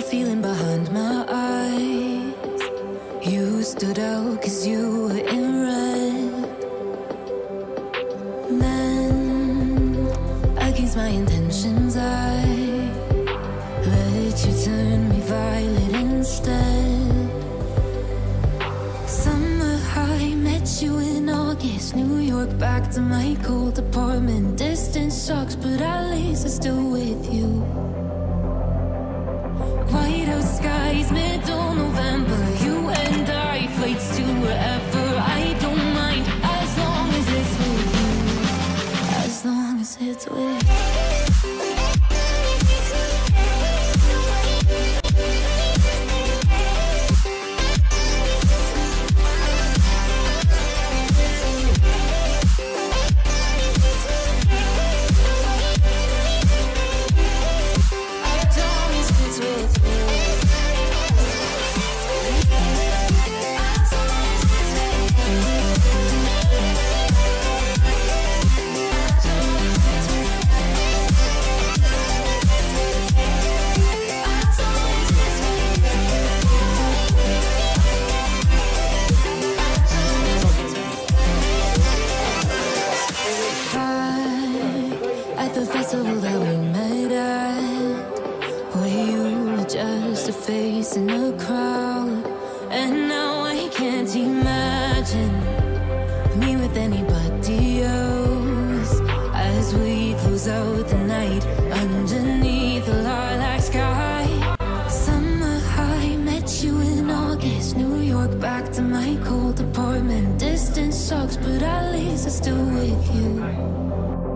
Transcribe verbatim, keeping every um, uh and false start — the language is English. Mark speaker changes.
Speaker 1: feeling behind my eyes. You stood out cause you were in red. Then, against my intentions, I let you turn me violet instead. Summer high, met you in August. New York, back to my cold apartment. Distance sucks, but at least I'm still with you. Whiteout skies, middle November. You and I, flights to wherever. I don't mind, as long as it's with you. As long as it's with you. In a crowd, and now I can't imagine me with anybody else. As we close out the night underneath the lilac sky. Summer high, met you in August. New York, back to my cold apartment. Distance sucks, but at least I'm still with you.